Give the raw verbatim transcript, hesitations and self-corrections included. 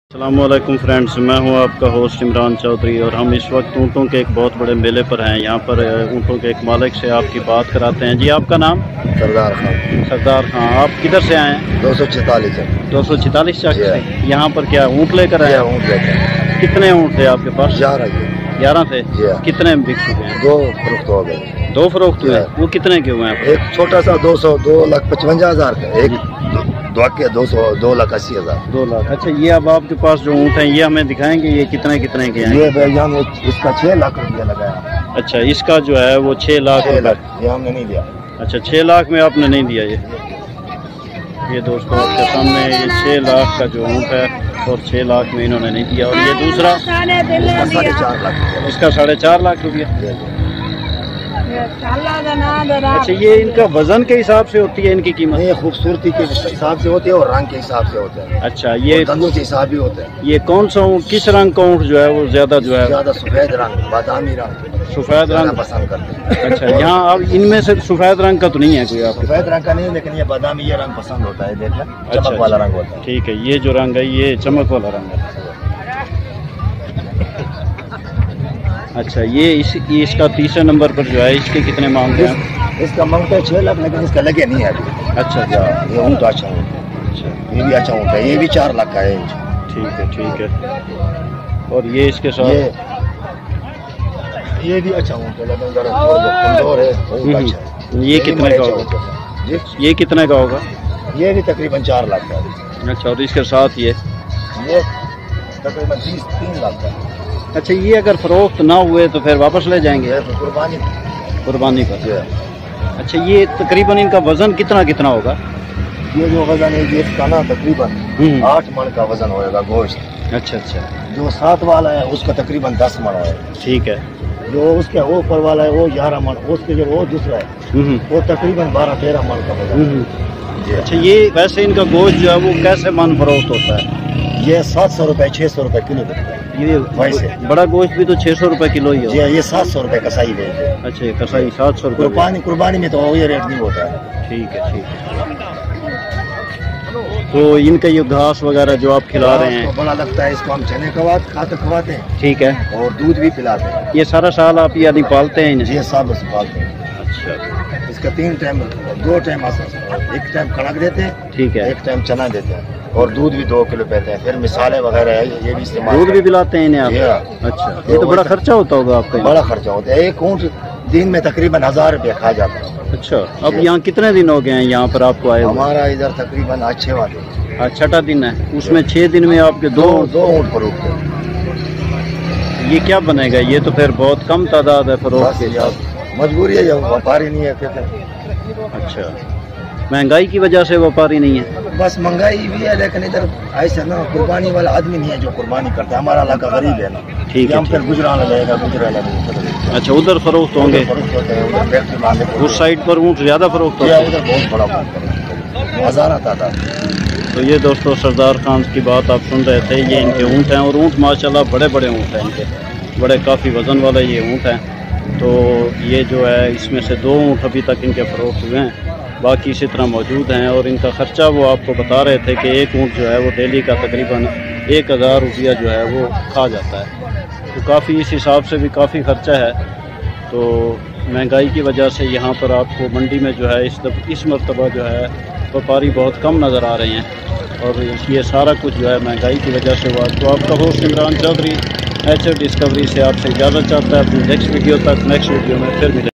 अस्सलामुअलैकुम फ्रेंड्स, मैं हूं आपका होस्ट इमरान चौधरी और हम इस वक्त ऊँटों के एक बहुत बड़े मेले पर हैं। यहां पर ऊँटों के एक मालिक से आपकी बात कराते हैं। जी, आपका नाम? सरदार खान। सरदार खान, आप किधर से आए हैं? दो सौ छितालीस दो सौ छितालीस चक से। यहाँ पर क्या ऊँट लेकर आए? ऊँट लेकर। कितने ऊँट थे आपके पास? ग्यारह ग्यारह थे। कितने बिक चुके हैं? दो फरोख्त हो गए। दो फरोख्त हुए? वो कितने के हुए हैं? एक छोटा सा दो सौ दो लाख पचवंजा हजार का, एक के दो सौ दो लाख अस्सी हजार। दो लाख। अच्छा, ये अब आपके पास जो ऊँट हैं ये हमें दिखाएंगे, ये कितने कितने के हैं? ये भैया ने इसका छह लाख रुपया लगाया। अच्छा, इसका जो है वो छह लाख रुपए ये हमने नहीं दिया। अच्छा, छह लाख में आपने नहीं दिया। ये ये दोस्तों आपके सामने ये छह लाख का जो ऊँट है और छह लाख में इन्होंने नहीं दिया। और ये दूसरा साढ़े चार लाख, इसका साढ़े चार लाख रुपया। अच्छा, ये इनका वजन के हिसाब से होती है इनकी कीमत? ये खूबसूरती के हिसाब से होती है और रंग के हिसाब से होता है। अच्छा, ये दंदों के हिसाब भी होता है। ये कौन सा ऊँट, किस रंग का ऊँट जो है वो ज्यादा जो है? ज्यादा सफेद रंग, बादामी रंग, सफेद रंग पसंद करते हैं। अच्छा, यहाँ अब इनमें से सफेद रंग का तो नहीं है कोई आपके? सफेद रंग का नहीं, लेकिन ये बादामी ये रंग पसंद होता है। देखिए, अच्छा, चमक वाला रंग होता है। ठीक है, ये जो रंग है ये चमक वाला रंग है। अच्छा, ये इस ये इसका तीसरे नंबर पर जो है इसके कितने मांगते हैं? इसका मांगते छह लाख, लेकिन इसका लगे नहीं है अभी। अच्छा अच्छा, ये ऊँट अच्छा ऊँट है। अच्छा, ये भी अच्छा ऊँट है। ये भी चार लाख का है। ठीक है ठीक है। और ये इसके साथ ये ये भी अच्छा ऊँट है, लेकिन जरा कमजोर है। ऊँट अच्छा है। ये कितने का होगा? जी, ये कितने का होगा? ये भी तकरीबन चार लाख का है। अच्छा, और इसके साथ ये ये तकरीबन तीस तीन लाख का है। अच्छा, ये अगर फरोख्त ना हुए तो फिर वापस ले जाएंगे? तो कुर्बानी कुर्बानी पर। अच्छा, ये तकरीबन इनका वजन कितना कितना होगा? ये जो वजन है ये इसका ना तकरीबन आठ मन का वजन होएगा गोश्त। अच्छा अच्छा। जो सात वाला है उसका तकरीबन दस मन होएगा। ठीक है। जो उसके ऊपर वाला है वो ग्यारह मन, उसके जो वो दूसरा है वो तकरीबन बारह तेरह मन का वजन। अच्छा, ये वैसे इनका गोश्त जो है वो कैसे मन फरोख्त होता है? ये सात सौ रुपए छह सौ रुपए किलो बिकता है। ये वैसे बड़ा गोश्त भी तो छह सौ रुपए किलो ही है? ये सात सौ रुपए कसाई बेचते हैं। अच्छा, ये कसाई सात सौ रुपए। कुर्बानी कुर्बानी में तो ये रेट नहीं होता है। ठीक है ठीक है। तो इनका ये घास वगैरह जो आप खिला रहे हैं? बड़ा लगता है, इसको हम चने खवाते खाते खवाते हैं। ठीक है। और दूध भी पिलाते हैं। ये सारा साल आप यानी पालते हैं इन्हें? ये सब पालते हैं। अच्छा, इसका तीन टाइम दो टाइम एक टाइम कणक देते हैं। ठीक है। एक टाइम चना देते हैं और दूध भी दो किलो पीते हैं। फिर मिसाले वगैरह है ये भी इस्तेमाल। दूध भी पिलाते हैं इन्हें आप? अच्छा, ये तो बड़ा खर्चा होता होगा आपका? बड़ा खर्चा होता है। एक ऊँट दिन में तकरीबन हजार रुपया खा जाता है। अच्छा, अब यहाँ कितने दिन हो गए हैं यहाँ पर आपको आए? हमारा इधर तकरीबन आज छठवां दिन। आज छठा दिन है, उसमें छह दिन में आपके दो दो ऊँट फरोख्त है। ये क्या बनेगा? ये तो फिर बहुत कम तादाद है फरोख्त की। मजबूरी है, जब व्यापारी नहीं है कहते। अच्छा, महंगाई की वजह से व्यापारी नहीं है? बस महंगाई भी है, लेकिन इधर ऐसा ना कुर्बानी वाला आदमी नहीं है जो कुर्बानी करता है। हमारा इलाका गरीब है ना। ठीक है। हम फिर गुजरान लगेगा गुजरा लगेगा। अच्छा, उधर फरोख्त होंगे? उस साइड पर ऊँट ज्यादा फरोख्त होता है? उधर बहुत बड़ा हजारा तादाद। तो ये दोस्तों सरदार खान की बात आप सुन रहे थे। ये इनके ऊँट हैं और ऊँट माशाल्लाह बड़े बड़े ऊँट हैं इनके, बड़े काफ़ी वज़न वाले ये ऊँट हैं। तो ये जो है इसमें से दो ऊँट अभी तक इनके फरोख्त हुए हैं, बाकी इसी तरह मौजूद हैं। और इनका ख़र्चा वो आपको बता रहे थे कि एक ऊँट जो है वो डेली का तकरीबन एक हज़ार रुपया जो है वो खा जाता है। तो काफ़ी इस हिसाब से भी काफ़ी ख़र्चा है। तो महंगाई की वजह से यहाँ पर आपको मंडी में जो है इस इस मरतबा जो है व्यापारी बहुत कम नज़र आ रहे हैं। और ये सारा कुछ जो है महंगाई की वजह से हुआ। तो आपका host Imran Chaudhary H F Discovery से आपसे इजाज़त चाहता है। अपनी नेक्स्ट वीडियो तक नेक्स्ट वीडियो में फिर मिले।